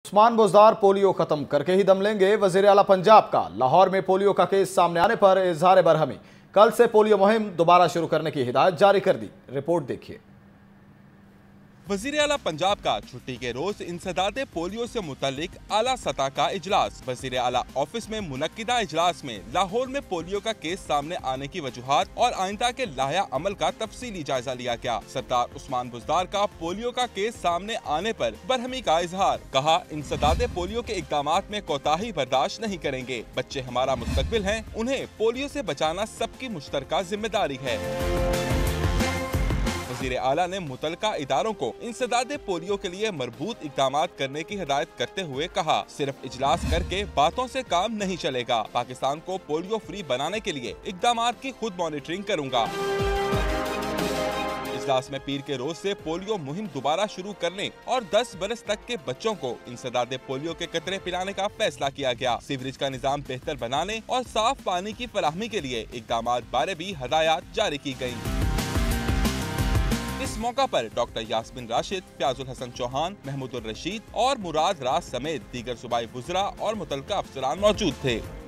Usman Buzdar polio ختم کر کے ہی دم لیں گے۔ وزیر اعلیٰ پنجاب کا لاہور میں پولیو کا کیس سامنے آنے پر اظہار برہمی۔ کل سے پولیو مہم دوبارہ شروع کرنے کی ہدایت جاری کر دی۔ رپورٹ دیکھیے۔ وزیر اعلیٰ پنجاب کا چھٹی کے روز انسداد پولیو سے متعلق اعلیٰ سطح کا اجلاس۔ وزیر اعلیٰ آفس میں منعقدہ اجلاس میں لاہور میں پولیو کا کیس سامنے آنے کی وجوہات اور آئندہ کے لائحہ عمل کا تفصیلی جائزہ لیا گیا۔ سردار عثمان بزدار کا پولیو کا کیس سامنے آنے پر برہمی کا اظہار۔ کہا، انسداد پولیو کے اقدامات میں کوتاہی برداشت نہیں کریں گے۔ بچے ہمارا مستقبل ہیں، انہیں پولیو سے بچانا سب کی مشترکہ ذمہ داری ہے۔ وزیر اعلیٰ نے متعلقہ اداروں کو انسداد پولیو کے لیے مربوط اقدامات کرنے کی ہدایت کرتے ہوئے کہا، صرف اجلاس کر کے باتوں سے کام نہیں چلے گا۔ پاکستان کو پولیو فری بنانے کے لیے اقدامات کی خود مانیٹرنگ کروں گا۔ اجلاس میں پیر کے روز سے پولیو مہم دوبارہ شروع کرنے اور 10 برس تک کے بچوں کو انسداد پولیو کے قطرے پلانے کا فیصلہ کیا گیا۔ سیوریج کا نظام بہتر بنانے اور صاف پانی کی فراہمی کے لیے اقدامات بارے بھی ہدایات جاری کی گئیں۔ اس موقع پر ڈاکٹر یاسمین راشد، فیاض الحسن چوہان، محمود الرشید اور مراد راز سمیت دیگر صوبائی وزراء اور متعلقہ افسران موجود تھے۔